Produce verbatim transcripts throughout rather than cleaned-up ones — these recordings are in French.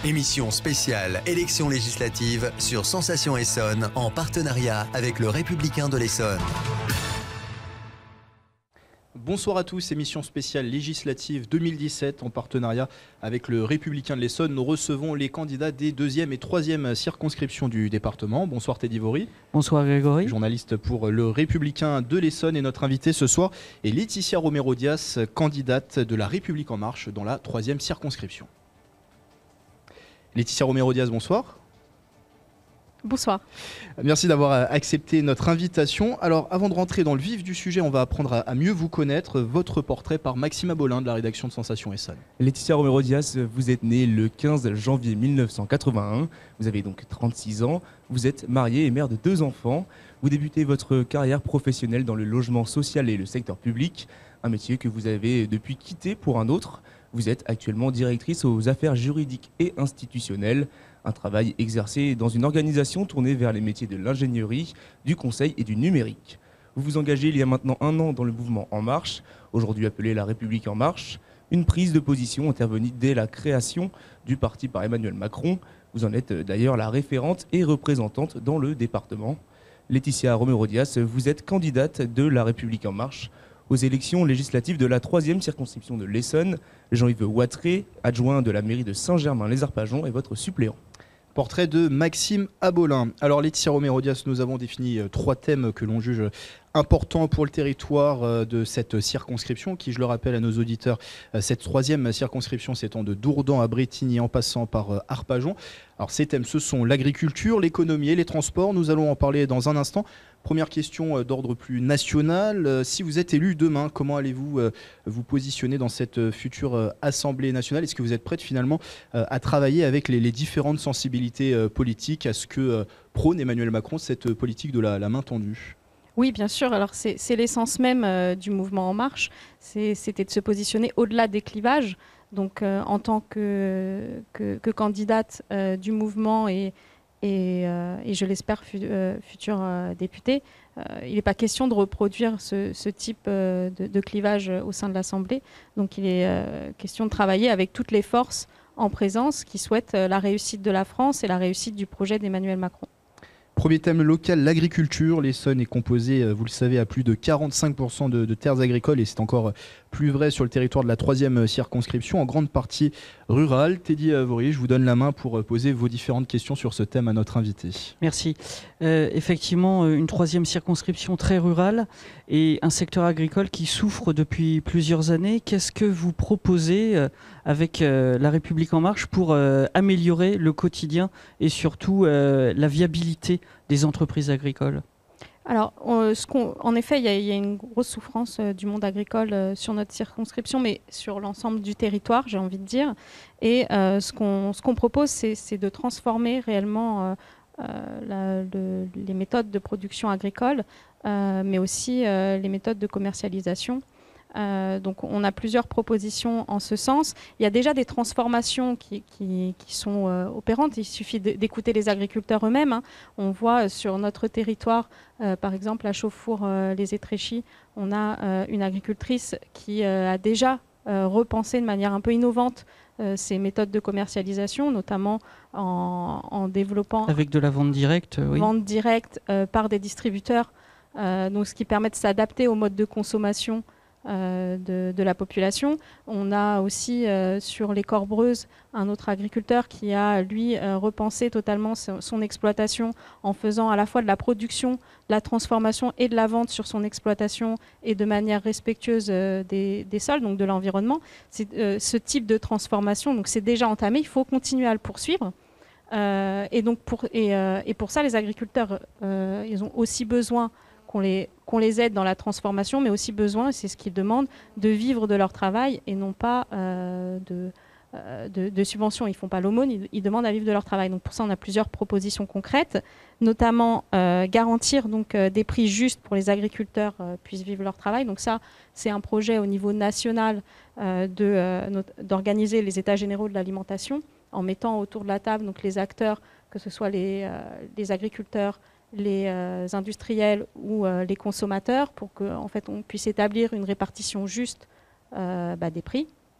Émission spéciale élections législatives sur Sensation Essonne en partenariat avec le Républicain de l'Essonne. Bonsoir à tous, émission spéciale législative deux mille dix-sept en partenariat avec le Républicain de l'Essonne. Nous recevons les candidats des deuxième et troisième circonscriptions du département. Bonsoir Teddy Vory. Bonsoir Grégory. Journaliste pour le Républicain de l'Essonne, et notre invitée ce soir est Laetitia Romero-Dias, candidate de la République En Marche dans la troisième circonscription. Laetitia Romero-Dias, bonsoir. Bonsoir. Merci d'avoir accepté notre invitation. Alors, avant de rentrer dans le vif du sujet, on va apprendre à mieux vous connaître. Votre portrait par Maxime Abolin de la rédaction de Sensation Essonne. Laetitia Romero-Dias, vous êtes née le quinze janvier mille neuf cent quatre-vingt-un. Vous avez donc trente-six ans. Vous êtes mariée et mère de deux enfants. Vous débutez votre carrière professionnelle dans le logement social et le secteur public, un métier que vous avez depuis quitté pour un autre. Vous êtes actuellement directrice aux affaires juridiques et institutionnelles, un travail exercé dans une organisation tournée vers les métiers de l'ingénierie, du conseil et du numérique. Vous vous engagez il y a maintenant un an dans le mouvement En Marche, aujourd'hui appelé La République En Marche, une prise de position intervenue dès la création du parti par Emmanuel Macron. Vous en êtes d'ailleurs la référente et représentante dans le département. Laetitia Romero-Dias, vous êtes candidate de La République En Marche aux élections législatives de la troisième circonscription de l'Essonne. Jean-Yves Ouattré, adjoint de la mairie de Saint-Germain-les-Arpajons, est votre suppléant. Portrait de Maxime Abolin. Alors Laetitia Romero-Dias, nous avons défini euh, trois thèmes que l'on juge importants pour le territoire euh, de cette circonscription, qui, je le rappelle à nos auditeurs, euh, cette troisième circonscription s'étend de Dourdan à Brétigny en passant par euh, Arpajon. Alors ces thèmes, ce sont l'agriculture, l'économie et les transports. Nous allons en parler dans un instant. Première question euh, d'ordre plus national. Euh, si vous êtes élu demain, comment allez-vous euh, vous positionner dans cette euh, future euh, Assemblée nationale? Est-ce que vous êtes prête finalement euh, à travailler avec les, les différentes sensibilités euh, politiques à ce que euh, prône Emmanuel Macron, cette euh, politique de la, la main tendue? Oui, bien sûr. Alors, c'est, c'est l'essence même euh, du mouvement En Marche. C'est, c'était de se positionner au-delà des clivages. Donc, euh, en tant que, que, que candidate euh, du mouvement et, et, euh, et je l'espère, fu- euh, future euh, députée, euh, il n'est pas question de reproduire ce, ce type euh, de, de clivage au sein de l'Assemblée. Donc, il est euh, question de travailler avec toutes les forces en présence qui souhaitent euh, la réussite de la France et la réussite du projet d'Emmanuel Macron. Premier thème local, l'agriculture. L'Essonne est composée, vous le savez, à plus de quarante-cinq pour cent de, de terres agricoles, et c'est encore plus vrai sur le territoire de la troisième circonscription, en grande partie rurale. Teddy Vory, je vous donne la main pour poser vos différentes questions sur ce thème à notre invité. Merci. Euh, effectivement, une troisième circonscription très rurale et un secteur agricole qui souffre depuis plusieurs années. Qu'est-ce que vous proposez euh, avec euh, La République En Marche pour euh, améliorer le quotidien et surtout euh, la viabilité des entreprises agricoles? Alors, euh, ce qu'on, en effet, il y, y a une grosse souffrance euh, du monde agricole euh, sur notre circonscription, mais sur l'ensemble du territoire, j'ai envie de dire. Et euh, ce, qu'on, ce qu'on propose, c'est, c'est de transformer réellement euh, euh, la, le, les méthodes de production agricole, euh, mais aussi euh, les méthodes de commercialisation. Euh, donc on a plusieurs propositions en ce sens. Il y a déjà des transformations qui, qui, qui sont euh, opérantes. Il suffit de, d'écouter les agriculteurs eux-mêmes. Hein. On voit sur notre territoire, euh, par exemple à Chauffour-les-Étréchis, on a euh, une agricultrice qui euh, a déjà euh, repensé de manière un peu innovante euh, ses méthodes de commercialisation, notamment en, en développant... Avec de la vente directe, oui. Vente directe euh, par des distributeurs, euh, donc ce qui permet de s'adapter au mode de consommation Euh, de, de la population. On a aussi euh, sur les Corbreuses un autre agriculteur qui a lui euh, repensé totalement son, son exploitation en faisant à la fois de la production, de la transformation et de la vente sur son exploitation et de manière respectueuse euh, des, des sols, donc de l'environnement. C'est, euh, ce type de transformation, donc c'est déjà entamé, il faut continuer à le poursuivre. Euh, et, donc pour, et, euh, et pour ça, les agriculteurs, euh, ils ont aussi besoin qu'on les, qu'on les aide dans la transformation, mais aussi besoin, c'est ce qu'ils demandent, de vivre de leur travail et non pas euh, de, euh, de, de subventions. Ils ne font pas l'aumône, ils, ils demandent à vivre de leur travail. Donc pour ça, on a plusieurs propositions concrètes, notamment euh, garantir donc, euh, des prix justes pour les agriculteurs euh, puissent vivre leur travail. Donc ça, c'est un projet au niveau national euh, de, euh, not- d'organiser les états généraux de l'alimentation en mettant autour de la table donc, les acteurs, que ce soit les, euh, les agriculteurs, les euh, industriels ou euh, les consommateurs pour qu'en fait, on puisse établir une répartition juste euh, bah, des prix.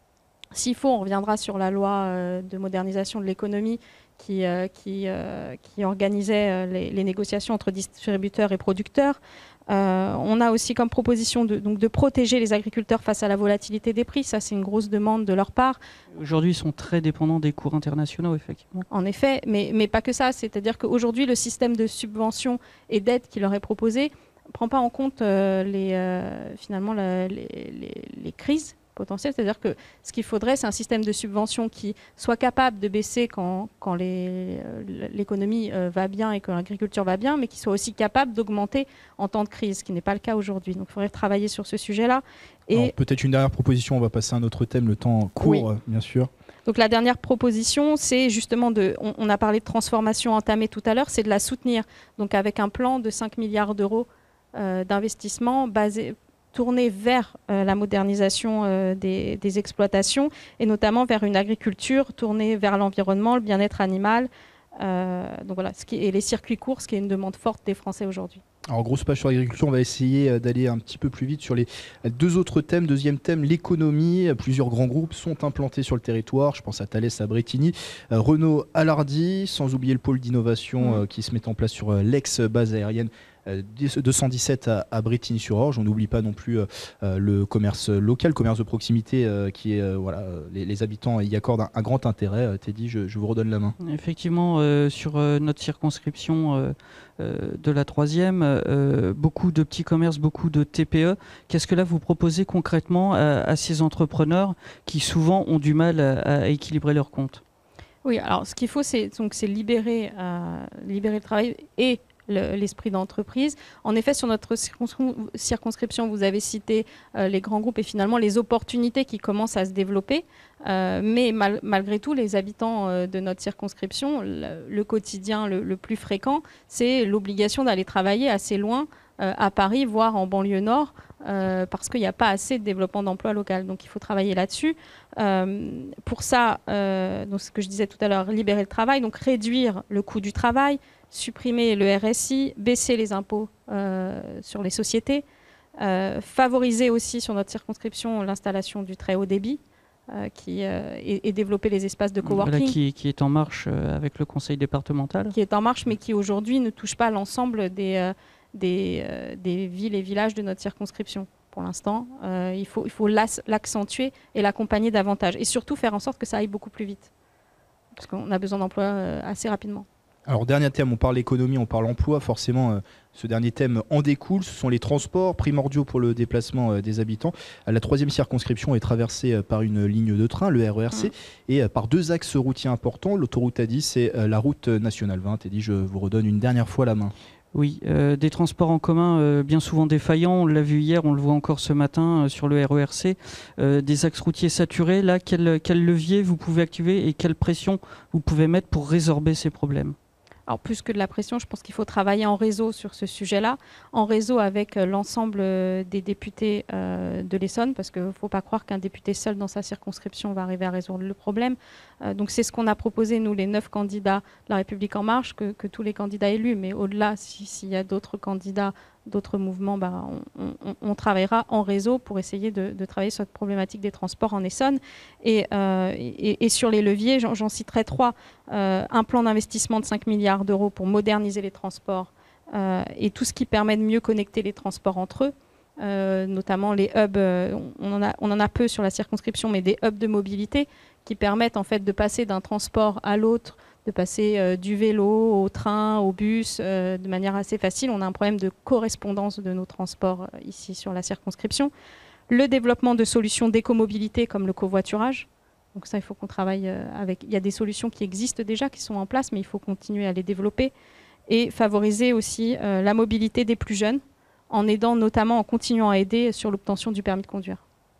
S'il faut, on reviendra sur la loi euh, de modernisation de l'économie qui, euh, qui, euh, qui organisait euh, les, les négociations entre distributeurs et producteurs. Euh, on a aussi comme proposition de, donc de protéger les agriculteurs face à la volatilité des prix. Ça, c'est une grosse demande de leur part. Aujourd'hui, ils sont très dépendants des cours internationaux, effectivement. En effet, mais, mais pas que ça. C'est-à-dire qu'aujourd'hui, le système de subvention et d'aide qui leur est proposé ne prend pas en compte euh, les, euh, finalement la, les, les, les crises potentielles. C'est-à-dire que ce qu'il faudrait, c'est un système de subvention qui soit capable de baisser quand, quand les, euh, l'économie euh, va bien et que l'agriculture va bien, mais qui soit aussi capable d'augmenter en temps de crise, ce qui n'est pas le cas aujourd'hui. Donc il faudrait travailler sur ce sujet-là. Et peut-être une dernière proposition, on va passer à un autre thème, le temps court, oui. euh, bien sûr. Donc la dernière proposition, c'est justement de, on, on a parlé de transformation entamée tout à l'heure, c'est de la soutenir. Donc avec un plan de cinq milliards d'euros euh, d'investissement basé tourner vers euh, la modernisation euh, des, des exploitations et notamment vers une agriculture tournée vers l'environnement, le bien-être animal, euh, donc voilà, ce qui, et les circuits courts, ce qui est une demande forte des Français aujourd'hui. Alors, grosse page sur l'agriculture, on va essayer d'aller un petit peu plus vite sur les deux autres thèmes. Deuxième thème, l'économie. Plusieurs grands groupes sont implantés sur le territoire. Je pense à Thales, à Bretigny, euh, Renault à Lardy, sans oublier le pôle d'innovation mmh. euh, qui se met en place sur euh, l'ex-base aérienne deux cent dix-sept à, à Bretigny-sur-Orge. On n'oublie pas non plus euh, le commerce local, le commerce de proximité euh, qui est, euh, voilà, les, les habitants y accordent un, un grand intérêt. Euh, Teddy, je, je vous redonne la main. Effectivement, euh, sur euh, notre circonscription euh, euh, de la troisième, euh, beaucoup de petits commerces, beaucoup de T P E. Qu'est-ce que là vous proposez concrètement à, à ces entrepreneurs qui souvent ont du mal à, à équilibrer leurs comptes? Oui, alors ce qu'il faut, c'est, donc, c'est libérer, euh, libérer le travail et l'esprit d'entreprise. En effet, sur notre circonscription, vous avez cité euh, les grands groupes et finalement les opportunités qui commencent à se développer. Euh, mais mal, malgré tout, les habitants euh, de notre circonscription, le, le quotidien le, le plus fréquent, c'est l'obligation d'aller travailler assez loin, euh, à Paris, voire en banlieue nord, euh, parce qu'il n'y a pas assez de développement d'emploi local. Donc il faut travailler là-dessus. Euh, pour ça, euh, donc ce que je disais tout à l'heure, libérer le travail, donc réduire le coût du travail, supprimer le R S I, baisser les impôts euh, sur les sociétés, euh, favoriser aussi sur notre circonscription l'installation du très haut débit euh, qui, euh, et, et développer les espaces de coworking. Voilà, qui, qui est en marche euh, avec le conseil départemental. Qui est en marche, mais qui aujourd'hui ne touche pas l'ensemble des, euh, des, euh, des villes et villages de notre circonscription. Pour l'instant, euh, il faut, il faut l'accentuer et l'accompagner davantage. Et surtout faire en sorte que ça aille beaucoup plus vite. Parce qu'on a besoin d'emplois euh, assez rapidement. Alors, dernier thème, on parle économie, on parle emploi. Forcément, euh, ce dernier thème en découle. Ce sont les transports primordiaux pour le déplacement euh, des habitants. La troisième circonscription est traversée euh, par une ligne de train, le R E R C, mmh. et euh, par deux axes routiers importants. L'autoroute A dix et euh, la route nationale vingt. Et dit, je vous redonne une dernière fois la main. Oui, euh, des transports en commun euh, bien souvent défaillants. On l'a vu hier, on le voit encore ce matin euh, sur le R E R C. Euh, des axes routiers saturés. Là, quel, quel levier vous pouvez activer et quelle pression vous pouvez mettre pour résorber ces problèmes ? Alors plus que de la pression, je pense qu'il faut travailler en réseau sur ce sujet-là, en réseau avec euh, l'ensemble euh, des députés euh, de l'Essonne, parce qu'il ne faut pas croire qu'un député seul dans sa circonscription va arriver à résoudre le problème. Euh, donc c'est ce qu'on a proposé, nous, les neuf candidats de La République En Marche, que, que tous les candidats élus, mais au-delà, s'il si y a d'autres candidats, d'autres mouvements, bah, on, on, on travaillera en réseau pour essayer de, de travailler sur cette problématique des transports en Essonne. Et, euh, et, et sur les leviers, j'en citerai trois. Euh, un plan d'investissement de cinq milliards d'euros pour moderniser les transports euh, et tout ce qui permet de mieux connecter les transports entre eux, euh, notamment les hubs, euh, on, en a, on en a peu sur la circonscription, mais des hubs de mobilité qui permettent en fait de passer d'un transport à l'autre, de passer euh, du vélo au train, au bus, euh, de manière assez facile. On a un problème de correspondance de nos transports euh, ici sur la circonscription. Le développement de solutions d'écomobilité comme le covoiturage. Donc ça, il faut qu'on travaille euh, avec... Il y a des solutions qui existent déjà, qui sont en place, mais il faut continuer à les développer. Et favoriser aussi euh, la mobilité des plus jeunes, en aidant notamment, en continuant à aider sur l'obtention du permis de conduire.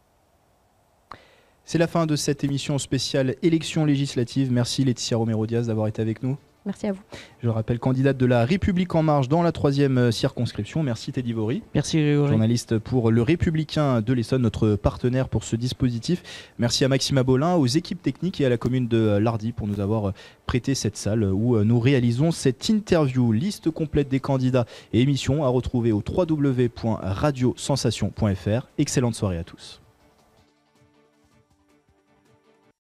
C'est la fin de cette émission spéciale élections législatives. Merci Laetitia Romero-Diaz d'avoir été avec nous. Merci à vous. Je le rappelle, candidate de La République En Marche dans la troisième circonscription. Merci Teddy Vory. Merci Grégory. Journaliste pour Le Républicain de l'Essonne, notre partenaire pour ce dispositif. Merci à Maxime Abolin, aux équipes techniques et à la commune de Lardy pour nous avoir prêté cette salle où nous réalisons cette interview. Liste complète des candidats et émissions à retrouver au w w w point radio sensation point f r. Excellente soirée à tous.